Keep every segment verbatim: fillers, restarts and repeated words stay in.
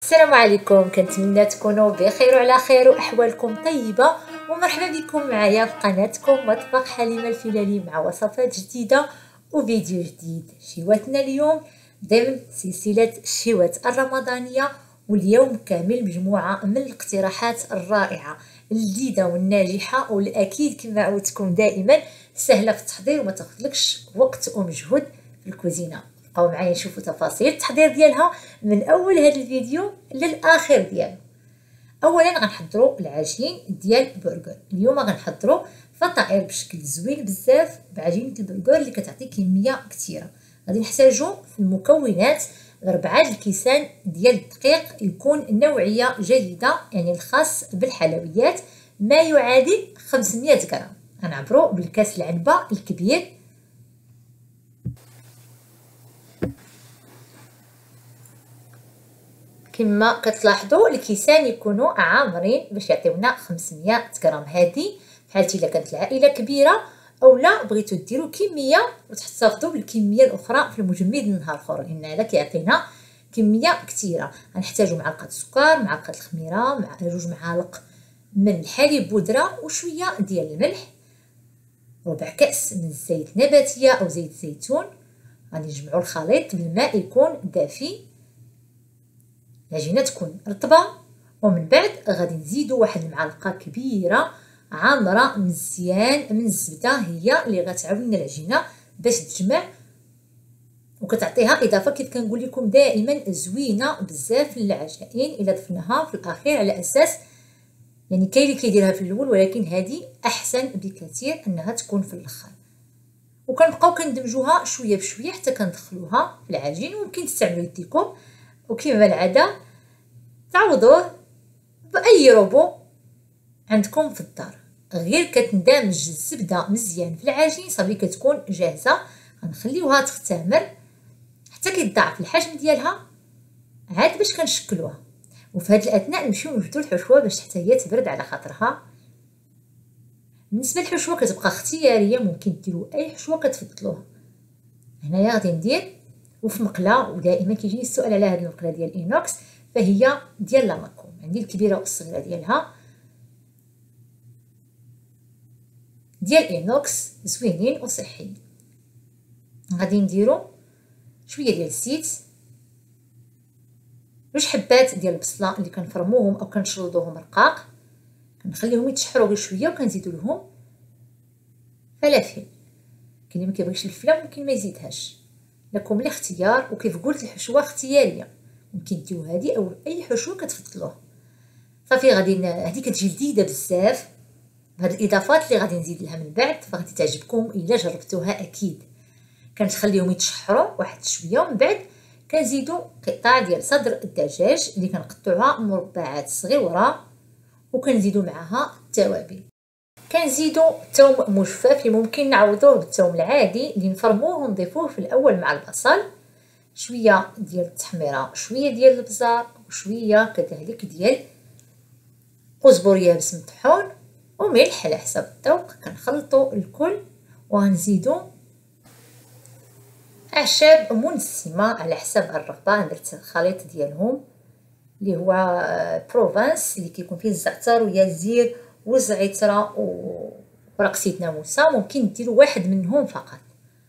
السلام عليكم، كنتمنى تكونوا بخير وعلى خير واحوالكم طيبه، ومرحبا بكم معايا في قناتكم مطبخ حليمه الفلالي مع وصفات جديده وفيديو جديد. شيواتنا اليوم ضمن سلسله الشيوات الرمضانيه، واليوم كامل مجموعه من الاقتراحات الرائعه اللذيذه والناجحه، والاكيد كما عودتكم دائما سهله في التحضير وما تاخذلكش وقت ومجهود في الكوزينه. بقاو معايا نشوفوا تفاصيل التحضير ديالها من اول هذا الفيديو للاخر ديالو. اولا غنحضروا العجين ديال البرغر. اليوم غنحضروا فطائر بشكل زوين بزاف بعجينه البرغر اللي كتعطي كميه كثيره. غادي نحتاجوا في المكونات ربعة الكيسان ديال الدقيق يكون نوعيه جيده، يعني الخاص بالحلويات، ما يعادل خمسمائة غرام. غنعبروا بالكاس العنبه الكبير. كما كتلاحظوا الكيسان يكونوا عامرين باش يعطيونا خمسمائة غرام. هذه بحالتي الا كانت العائله كبيره اولا بغيتو ديروا كميه وتحتفظوا بالكميه الاخرى في المجمد النهار الاخر، لان هذا كيعطينا كميه كثيره. غنحتاجوا معلقه سكر، معلقه الخميره، مع جوج معالق من الحليب بودره وشويه ديال الملح، ربع كاس من الزيت النباتيه او زيت الزيتون. غادي نجمعوا الخليط بالماء يكون دافي، العجينه تكون رطبه، ومن بعد غادي نزيدوا واحد المعلقه كبيره عامره مزيان من الزبده، هي اللي غتعاون لنا العجينه باش تجمع وكتعطيها اضافه كيف كنقول لكم دائما زوينه بزاف للعجائن الا ضفناها في الاخير، على اساس يعني كاين اللي كيديرها في الاول، ولكن هذه احسن بكثير انها تكون في الاخر. وكنبقاو كندمجوها شويه بشويه حتى كندخلوها في العجين. وممكن تستعملوا يديكم، وكما العاده تعوضوه باي روبو عندكم في الدار، غير كتندمج الزبده مزيان في العجين صافي كتكون جاهزه. غنخليوها تختمر حتى كيتضاعف الحجم ديالها عاد باش كنشكلوها. وفي هذا الاثناء نمشيو نوجدوا الحشوه باش حتى هي تبرد على خاطرها. بالنسبه للحشوه كتبقى اختياريه، ممكن ديروا اي حشوه كتفضلوها. هنايا غادي ندير وفي مقله، ودائما كيجيني السؤال على هذه المقله ديال الاينوكس، فهي ديال لاماكوم، عندي الكبيره والصغيره ديالها ديال اينوكس زوينين وصحيين. غادي نديرو شويه ديال الزيت، جوج حبات ديال البصله اللي كنفرموهم او كنشرضوهم رقاق، كنخليهم يتشحروا غير شويه، وكنزيدو لهم فلافل. كاين اللي ما كيبغيش الفله ممكن ما يزيدهاش، لكم الاختيار. وكيف قلت الحشوه اختياريه، ممكن ديروا هذه او اي حشوه كتفضلوها. صافي غادي هذه كتجي لذيذه بزاف بهاد الاضافات اللي غادي نزيد لها من بعد، فغادي تعجبكم الا جربتوها اكيد. كنخليهم يتشحروا واحد شويه، ومن بعد كنزيدوا قطع ديال صدر الدجاج اللي كنقطعوها مربعات صغيره، وكنزيدوا معها التوابل. كنزيدوا ثوم مجفف اللي ممكن نعوضوه بالثوم العادي اللي نفرموه ونضيفوه في الاول مع البصل، شويه ديال التحميره، شويه ديال البزار، وشويه كذلك ديال قزبر يابس مطحون، وملح على حسب الذوق. كنخلطوا الكل وغنزيدوا اعشاب منسمه على حسب الرغبه. درت الخليط ديالهم اللي هو بروفانس اللي كيكون فيه الزعتر واليازير والزعتره وورق زيت ناموسه، ممكن ديروا واحد منهم فقط.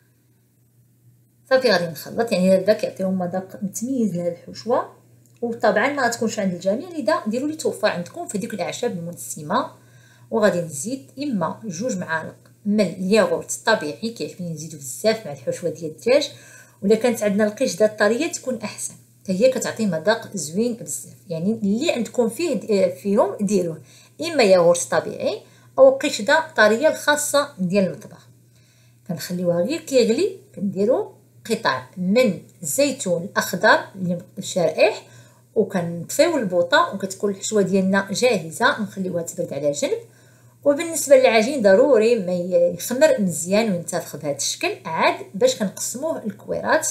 صافي غادي نخلط، يعني هذا كيعطيهم مذاق متميز لهاد الحشوه، وطبعا ما غتكونش عند الجميع، لذا ديروا اللي توفر عندكم في ديك الاعشاب المنسمه. وغادي نزيد اما جوج معالق من الياغورت الطبيعي، كيعجبني نزيدو بزاف مع الحشوه ديال الدجاج، ولا كانت عندنا القشده الطريه تكون احسن، حتى هي كتعطي مذاق زوين بزاف. يعني اللي عندكم فيه فيهم ديروه، اما ياغورت طبيعي او قشده طريه الخاصه ديال المطبخ. كنخليوها غير كيغلي، كنديروا قطع من الزيتون الاخضر اللي الشرائح، وكنطفيو البوطه، وكتكون الحشوه ديالنا جاهزه. نخليوها تبرد على جنب. وبالنسبه للعجين ضروري ما يخمر مزيان وينتفخ بهذا الشكل، عاد باش كنقسموه الكويرات.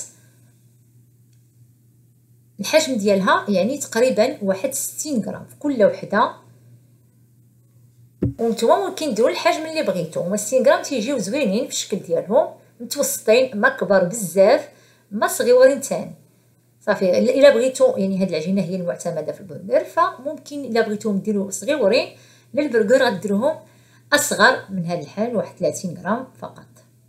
الحجم ديالها يعني تقريبا واحد ستين غرام في كل وحده، وانتم ممكن ديروا الحجم اللي بغيتو. هما ستين غرام تيجيو زوينين في الشكل ديالهم، متوسطين، ما كبار بزاف ما صغيورين تاني. صافي. الا بغيتو يعني هاد العجينه هي المعتمده في البرجر، فممكن الا بغيتوهم ديروا صغيورين للبرجر غديروهم اصغر من هاد الحال، واحد ثلاثين غرام فقط.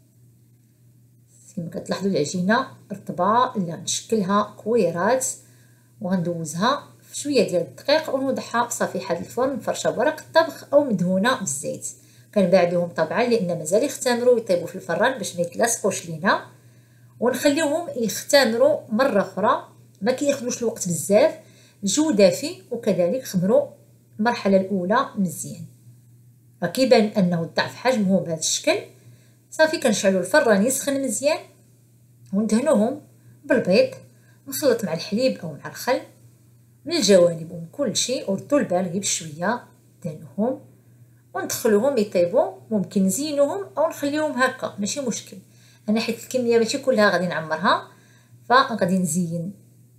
كما كتلاحظوا العجينه رطبه، لا نشكلها كويرات وغندوزها في شويه ديال الدقيق ونوضعها في صفيحه الفرن مفرشه بورق الطبخ او مدهونه بالزيت. كنبعدوهم طبعا لان مازال يختمروا ويطيبوا في الفران باش ما يتلاصقوش لينا، ونخليوهم يختمروا مره اخرى، ما كياخذوش الوقت بزاف. الجو دافي وكذلك خمروا المرحله الاولى مزيان. كيبان انه ضعف حجمه بهذا الشكل. صافي كنشعلوا الفران يسخن مزيان وندهنوهم بالبيض مخلط مع الحليب او مع الخل من الجوانب ومن كل شيء، وردوا البال غير بشويه دهنوهم وندخلوهم يطيبوا. ممكن نزينوهم او نخليوهم هكا ماشي مشكل، انا حيت الكميه ماشي كلها غادي نعمرها فغادي نزين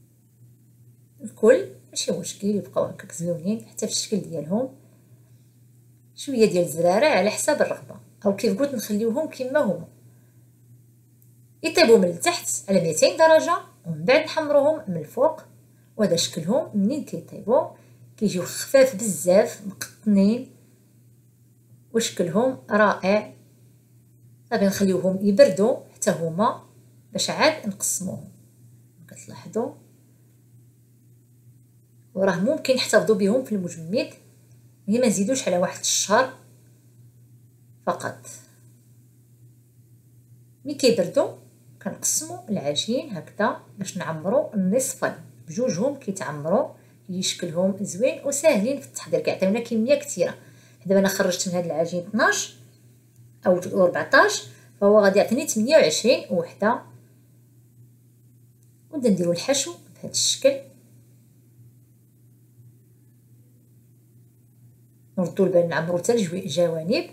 الكل ماشي مشكل، يبقاو هكاك زوينين حتى في الشكل ديالهم. شويه ديال الزراره على حساب الرغبه، او كيف قلت نخليوهم كما هما يطيبوا من التحت على مئتين درجه ومن بعد نحمروهم من الفوق. وهذا شكلهم منين كيطيبوا كيجيو خفاف بزاف مقطنين وشكلهم رائع. صافي نخليوهم يبردوا حتى هما باش عاد نقسموهم. كتلاحظوا وراه ممكن نحتفظوا بهم في المجمد، هي ما نزيدوش على واحد الشهر فقط. ملي كيبردوا كنقسموا العجين هكذا باش نعمروا النصفين بجوجهم، كيتعمروا يشكلهم زوين وساهلين في التحضير، كيعطيونا كميه كثيره. دابا انا خرجت من هذا العجين اثناش او أربعطاش، فهو غادي يعطيني ثمانية وعشرين وحده. ونبدا نديروا الحشو بهذا الشكل، نردوا البال نعمروا حتى الجوانب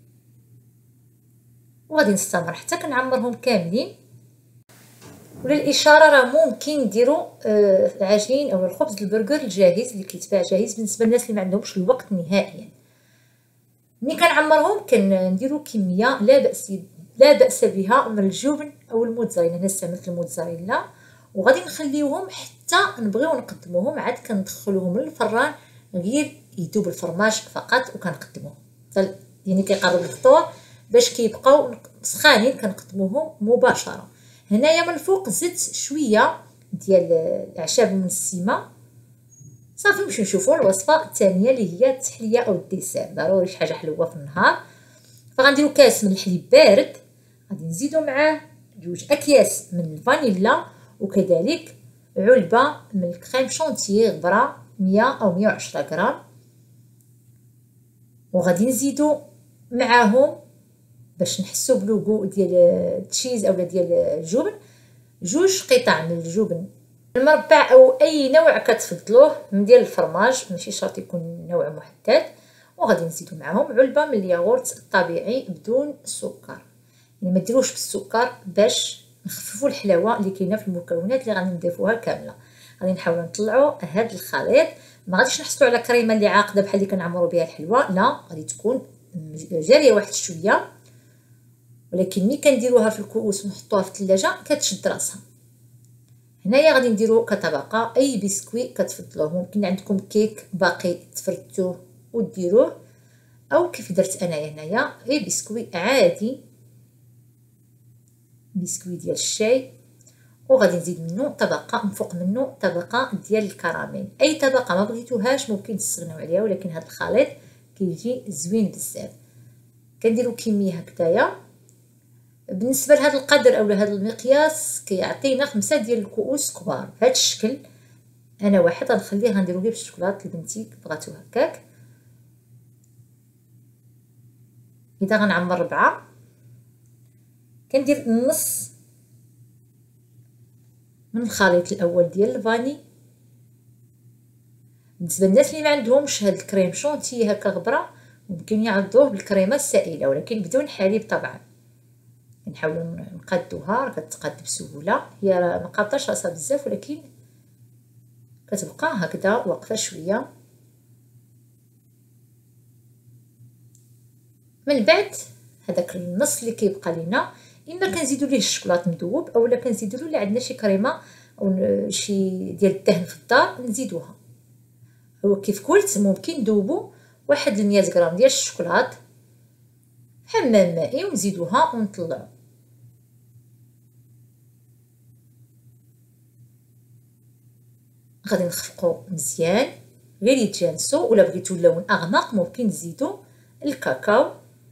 وغادي نستمر حتى كنعمرهم كاملين. وللاشاره راه ممكن ديروا آه العجين او الخبز البرجر الجاهز اللي كيتباع جاهز بالنسبه للناس اللي ما عندهمش الوقت نهائيا. ملي كنعمرهم كنديروا كميه لا باس لا باس بها من الجبن او الموتزاريلا. انا استعملت الموتزاريلا وغادي نخليوهم حتى نبغيو نقدموهم عاد كندخلوهم للفران غير يذوب الفرماج فقط وكنقدموهم يعني كيقرب الفطور باش كيبقاو سخانين كنقدموهم مباشره. هنايا من الفوق زدت شويه ديال الاعشاب المنسمه. صافي باش نشوفوا الوصفه الثانيه اللي هي التحليه او الديسير. ضروري شي حاجه حلوه في النهار، فغنديروا كاس من الحليب بارد، غادي نزيدوا معاه جوج اكياس من الفانيلا وكذلك علبه من الكريم شونتيي غبره مية او مية وعشرة غرام، وغادي نزيدوا معاهم باش نحسوا بلوغو ديال التشيز اولا ديال الجبن جوج قطع من الجبن المربع او اي نوع كتفضلوه من ديال الفرماج، ماشي شرط يكون نوع محدد. وغادي نزيدوا معاهم علبه من الياغورت الطبيعي بدون سكر، يعني ما ديروش بالسكر باش نخففوا الحلاوه اللي كاينه في المكونات اللي غادي نضيفوها كامله. غادي نحاولوا نطلعوا هذا الخليط، ما غاديش نحصلوا على كريمه اللي عاقده بحال اللي كنعمروا بها الحلوى، لا غادي تكون جاريه واحد شويه، ولكن ملي كنديروها في الكؤوس ونحطوها في الثلاجه كتشد راسها. هنايا غادي نديرو كطبقه اي بسكويت كتفضلوه، ممكن عندكم كيك باقي تفردوه وديروه، او كيف درت انايا هنايا اي بسكويت عادي، بسكويت ديال الشاي، وغادي نزيد منه طبقه من فوق منه طبقه ديال الكراميل. اي طبقه ما بغيتوهاش ممكن تستغناو عليها، ولكن هذا الخليط كيجي زوين بزاف. كنديروا كميه هكذايا بالنسبه لهذا القدر او لهذا المقياس كيعطينا خمسة ديال الكؤوس كبار بهذا الشكل. انا واحد غنخليه غنديرو غير بالشوكولاط لبنتي بغاتو هكاك. اذا غنعمر ربعه كندير النص من الخليط الاول ديال الفاني. بالنسبه للناس اللي ما عندهمش هاد الكريم شونتي هكا غبره ممكن يعوضوه بالكريمه السائله ولكن بدون حليب طبعا. نحاولوا نقادوها، راه كتقاد بسهوله، هي ما قاطاش راسها بزاف ولكن كتبقى هكذا واقفه شويه. من بعد هذاك النص اللي كيبقى لينا اما كنزيدوا ليه الشوكولاط مذوب اولا كنزيدوا له اللي عندنا شي كريمه او شي ديال الدهن في الدار نزيدوها. هو كيف قلت ممكن ندوبو واحد مية غرام ديال الشوكولات في حمام مائي ونزيدوها ونطلعو. غادي نخفقو مزيان غير يتجانسو، ولا بغيتو اللون اغمق ممكن تزيدو الكاكاو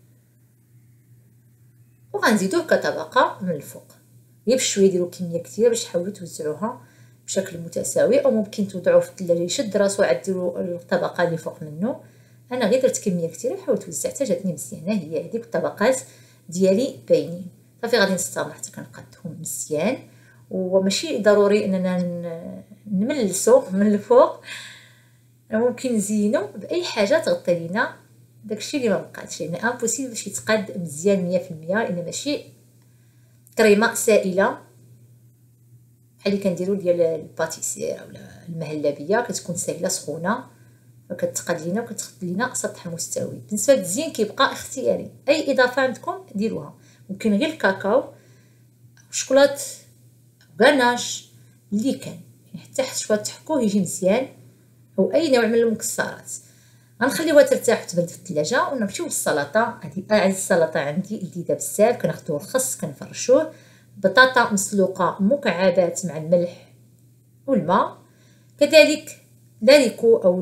وغنزيدوه كطبقه من الفوق. غير بشويه ديروا كميه كثيره باش تحاولوا توزعوها بشكل متساوي، او ممكن توضعوه في الثلاجه يشد راسو عاد ديروا الطبقه اللي فوق منه. انا غير درت كميه كثيره حاولت وزعتها جاتني مزيانه، هي هذيك الطبقات ديالي باينين. صافي غادي نستمر حتى كنقادهم مزيان، وماشي ضروري اننا نملسو من الفوق، ممكن نزينو باي حاجه تغطي لينا داكشي اللي ما بقاتش، يعني امبوسيبل باش يتقاد مزيان مية في المية، لان ماشي كريمه سائله بحال اللي كنديروا ديال الباتيسير اولا المهلبيه، كتكون سائله سخونه فكتقاد لينا وكتخد لينا سطح مستوي. بالنسبه للتزيين كيبقى اختياري، اي اضافه عندكم ديروها، ممكن غير الكاكاو شوكولات غاناش اللي كان، يعني حتى شويه تحكوه يجي مزيان، او اي نوع من المكسرات. غنخليوها ترتاح وتبرد في الثلاجه ونمشيو للسلطه. هذه اعز السلطه عندي لذيذه بزاف. كناخذوا الخس كنفرشوه، بطاطا مسلوقه مكعبات مع الملح والماء، كذلك لاريكو او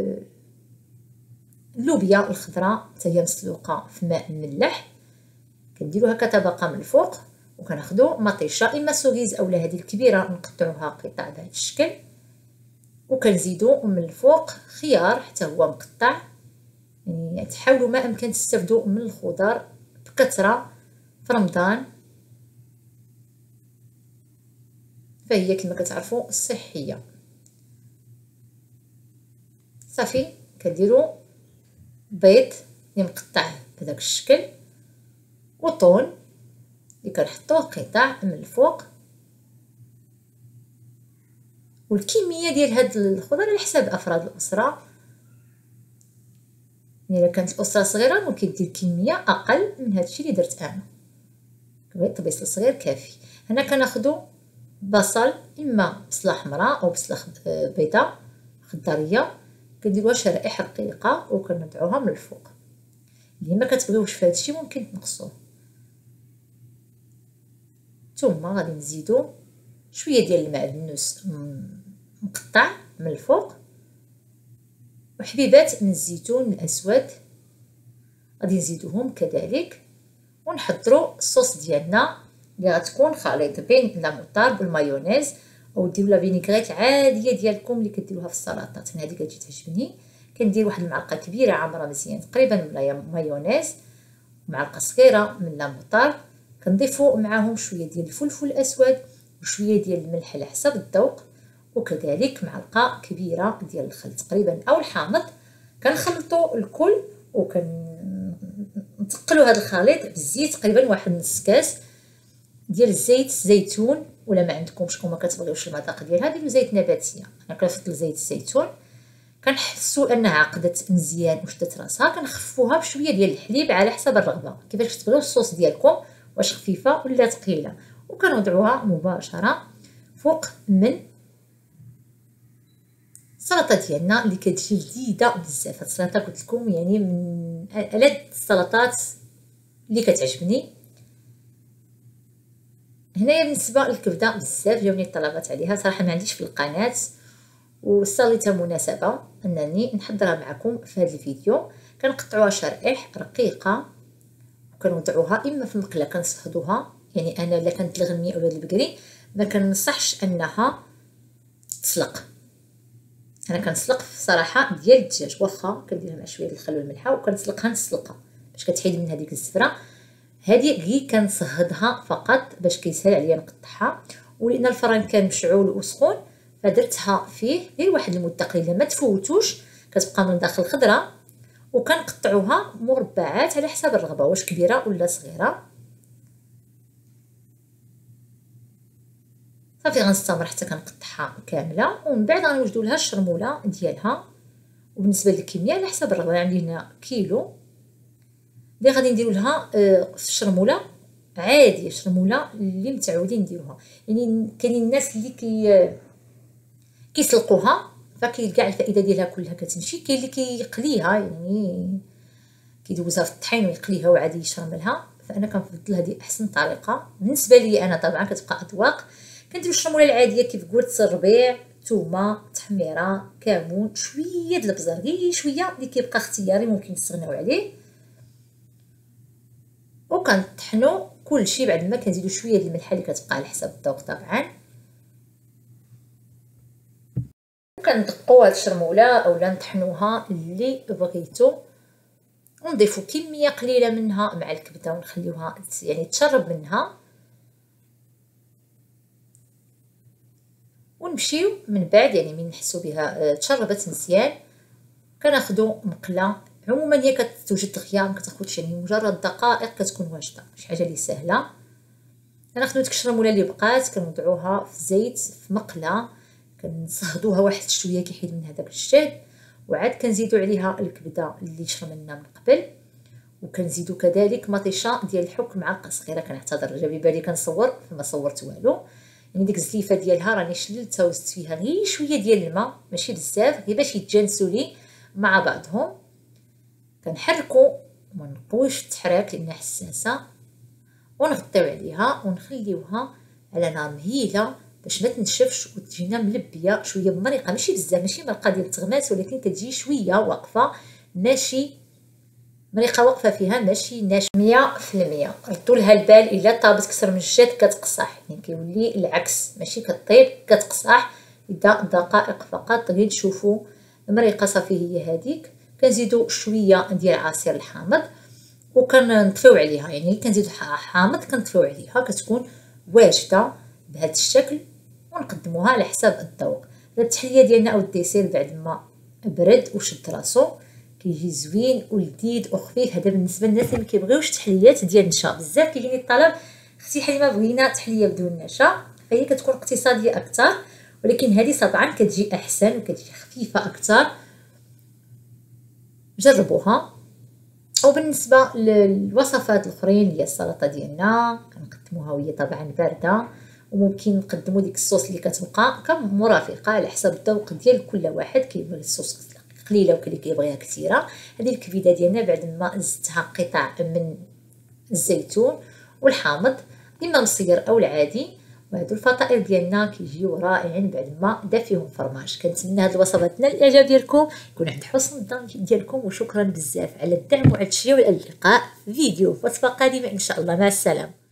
اللوبيا الخضراء حتى هي مسلوقه في ماء مملح، كنديروها كطبقه من الفوق. وكناخذوا مطيشه اما سوغيز اولا هذه الكبيره نقطعوها قطع بهذا الشكل، وكنزيدوا من الفوق خيار حتى هو مقطع. يعني تحاولوا ما امكن تستافدوا من الخضر بكثره في رمضان، فهي كما كتعرفوا صحيه. صافي كنديروا بيض اللي مقطع بهذاك الشكل، وطون اللي كنحطوه قطع من الفوق، والكميه ديال هاد الخضر على حساب افراد الاسره. يعني الا كانت الاسره صغيره ممكن دير كميه اقل من هادشي اللي درت انا، طبيصل صغير كافي. هنا كناخذوا بصل، اما بصله حمراء او بصله بيضاء خضريه، كنديروها شرائح رقيقه وكنضعوها من الفوق. اللي ما كتبغيوش في هادشي ممكن تنقصوه. ثم غادي نزيدو شويه ديال المعدنوس مقطع من الفوق، وحبيبات من الزيتون الاسود غادي نزيدوهم كذلك، ونحضروا الصوص ديالنا اللي غتكون خليط بين لا موطارد والمايونيز، او ديروا لا فينيغريت العاديه ديالكم اللي كديروها في السلطات. انا هذه كتجي تعجبني. كندير واحد المعلقه كبيره عامره مزيان تقريبا من مايونيز، معلقه صغيره من لا موطارد، كنضيفوا معاهم شويه ديال الفلفل الاسود وشويه ديال الملح على حسب الذوق، وكذلك معلقه كبيره ديال الخل تقريبا او الحامض. كنخلطوا الكل وكنتقلوا هذا الخليط بالزيت، تقريبا واحد نص كاس ديال الزيت الزيتون، ولا ما عندكمش وما كتبغيوش المذاق ديالها ديروا زيت نباتيه. انا كنفضل زيت الزيتون. كنحسوا انها عقدت مزيان وشدت راسها، كنخفوها بشويه ديال الحليب على حسب الرغبه، كيفاش تبغيو الصوص ديالكم، واش خفيفه ولا ثقيله. وكنوضعوها مباشره فوق من السلطه ديالنا اللي كتجي لذيذه بزاف. هاد السلطه قلت لكم يعني من ألذ السلطات اللي كتعجبني. هنايا بالنسبه للكبده بزاف جاوني الطلبات عليها، صراحه ما عنديش في القناه، وصلت مناسبه انني نحضرها معكم في هذا الفيديو. كنقطعوها شرائح رقيقه وكنوضعوها اما في المقله كنصهدوها، يعني انا الا كانت الغنيه اولا البقري ما كنصحش انها تسلق. انا كنسلق في صراحه ديال الدجاج، واخا كنديرها مع شويه الخل والملح وكنسلقها نسلقها باش كتحيد من هذيك الزفره. هذه غير كنصهدها فقط باش كيسهل عليا نقطعها، ولان الفران كان مشعول وسخون فدرتها فيه غير واحد المده قليله ما تفوتوش، كتبقى من داخل خضره. وكنقطعوها مربعات على حسب الرغبه، واش كبيره ولا صغيره. صافي غنستمر حتى كنقطعها كامله، ومن بعد غنوجدوا لها الشرموله ديالها. وبالنسبه للكميه على حسب الرغبه، عندي هنا كيلو اللي غادي نديروا لها في الشرموله عاديه شرموله اللي متعودين نديروها. يعني كاينين الناس اللي كي كيسلقوها فكاين كاع الفائده ديالها كلها كتمشي. كاين اللي كيقليها يعني كيدوزها في الطحين ويقليها وعادي يشرملها. فانا كنفضل هذه احسن طريقه بالنسبه لي انا. طبعا كتبقى اذواق. كنديروا الشرموله العاديه كيف قلت: الربيع، ثومه، تحميره، كمون، شويه د البزار، غير شويه اللي كيبقى اختياري ممكن نستغناو عليه. وكنطحنوا كلشي. بعد ما كنزيدوا شويه د الملحه اللي كتبقى على حسب الذوق طبعا. كندقوا هاد الشرموله اولا نطحنوها اللي بغيتو، ونضيفوا كميه قليله منها مع الكبده ونخليوها يعني تشرب منها. ونمشيو من بعد يعني من نحسوا بها تشربت مزيان كناخذوا مقله. عموما هي كتوجد دغيا، ما كتاخذش يعني مجرد دقائق كتكون واجده، شي حاجه اللي سهله. كناخذوا ديك الشرموله اللي بقات كنوضعوها في الزيت في مقله، كنصهدوها واحد شويه كيحيد منها داك الشهد، وعاد كنزيدوا عليها الكبده اللي شرملنا من قبل، وكنزيدوا كذلك مطيشه ديال الحك معلقه صغيره. كنعتذر جا بالي كنصور فما صورت والو. يعني ديك الزليفه ديالها راني شللتها وزدت فيها غير شويه ديال الماء ماشي بزاف، غير باش يتجانسوا لي مع بعضهم. كنحركوا وما نقويش التحراك لانها حساسه، ونغطيو عليها ونخليوها على نار مهيله باش ما تنشفش وتجينا ملبيه شويه بمريقه ماشي بزاف، ماشي مرقه ديال التغماس، ولكن كتجي شويه واقفه ماشي مريقه واقفه فيها ماشي ناشفه مية في المية. ردوا لها البال الا طابت كثر من الجهد كتقصح، يعني كيولي العكس ماشي كطيب كتقصح. اذا دقائق فقط غير تشوفوا المريقه صافي هي هذيك. كنزيدوا شويه ديال عصير الحامض وكنطفيو عليها، يعني كنزيدوا حامض كنطفيو عليها كتكون واجده بهذا الشكل، ونقدموها على حساب الذوق. التحليه ديالنا او الديسير بعد ما برد وشد راسو كيجي زوين ولذيذ وخفيف. هذا بالنسبه للناس اللي ما كيبغيوش تحليات ديال النشا. بزاف كيجيني الطلب: اختي حليمه بغينا تحليه بدون نشا، فهي كتكون اقتصاديه اكثر، ولكن هذه طبعا كتجي احسن وكتجي خفيفه اكثر. جربوها. وبالنسبه للوصفات الاخرين اللي هي السلطه ديالنا كنقدموها وهي طبعا بارده، وممكن نقدموا ديك الصوص اللي كتبقى كمرافقه على حسب الذوق ديال كل واحد. كيبغي الصوص قليله وكاين اللي كيبغيها كثيره. هذه الكبده ديالنا بعد ما زدتها قطع من الزيتون والحامض اما مصير او العادي، وهادو الفطائر ديالنا كيجيو رائعين بعد ما دا فيهم فرماج. كنتمنى هاد الوصفات تنال الاعجاب ديالكم، يكون عند حسن الظن ديالكم، وشكرا بزاف على الدعم وعلى التشجيع. والى اللقاء في فيديو وصفه قادمه ان شاء الله. مع السلامه.